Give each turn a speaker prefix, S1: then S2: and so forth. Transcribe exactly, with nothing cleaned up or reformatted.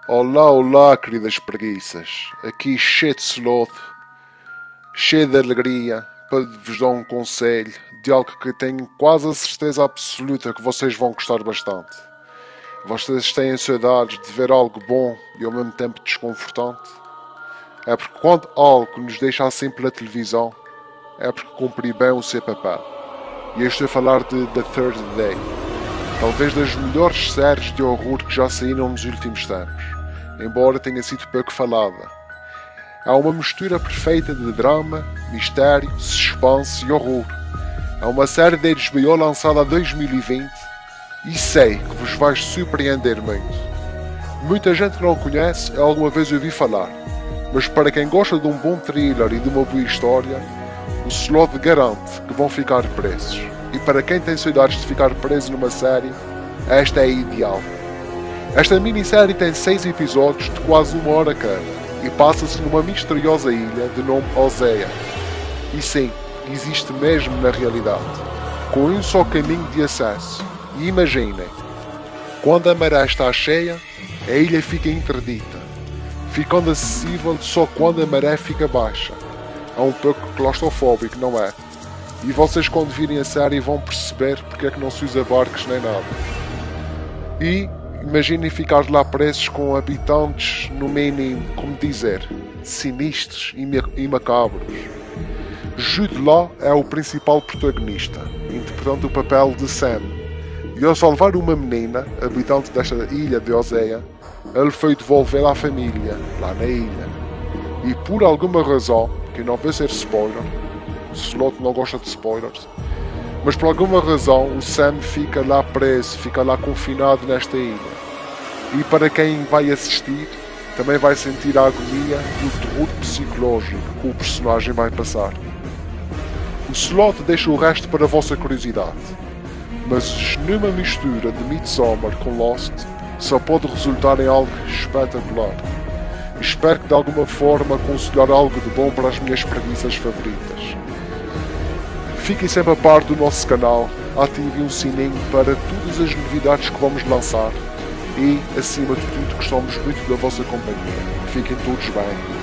S1: Olá, olá, queridas preguiças. Aqui cheio de sloth, cheio de alegria, para vos dar um conselho de algo que tenho quase a certeza absoluta que vocês vão gostar bastante. Vocês têm saudades de ver algo bom e ao mesmo tempo desconfortante? É porque quando algo nos deixa assim pela televisão, é porque cumpri bem o seu papel. E eu estou a falar de The Third Day, talvez das melhores séries de horror que já saíram nos últimos tempos, embora tenha sido pouco falada. É uma mistura perfeita de drama, mistério, suspense e horror. É uma série da H B O lançada em dois mil e vinte e sei que vos vai surpreender muito. Muita gente que não conhece alguma vez ouvi falar, mas para quem gosta de um bom thriller e de uma boa história, o Sloth garante que vão ficar presos. E para quem tem saudades de ficar preso numa série, esta é a ideal. Esta minissérie tem seis episódios de quase uma hora cada e passa-se numa misteriosa ilha de nome Osea. E sim, existe mesmo na realidade, com um só caminho de acesso. E imaginem, quando a maré está cheia, a ilha fica interdita, ficando acessível só quando a maré fica baixa. É um pouco claustrofóbico, não é? E vocês quando virem a série vão perceber porque é que não se usa barcos nem nada. E imaginem ficar lá presos com habitantes, no mínimo, como dizer, sinistros e macabros. Jude Law é o principal protagonista, interpretando o papel de Sam. E ao salvar uma menina, habitante desta ilha de Osea, ele foi devolvê-la à família, lá na ilha. E por alguma razão, que não vai ser spoiler, o Sloth não gosta de spoilers, mas por alguma razão o Sam fica lá preso, fica lá confinado nesta ilha. E para quem vai assistir, também vai sentir a agonia e o terror psicológico que o personagem vai passar. O Sloth deixa o resto para a vossa curiosidade, mas numa mistura de Midsommar com Lost, só pode resultar em algo espetacular. Espero que de alguma forma aconselhar algo de bom para as minhas preguiças favoritas. Fiquem sempre a par do nosso canal, ativem o sininho para todas as novidades que vamos lançar e, acima de tudo, gostamos muito da vossa companhia. Fiquem todos bem.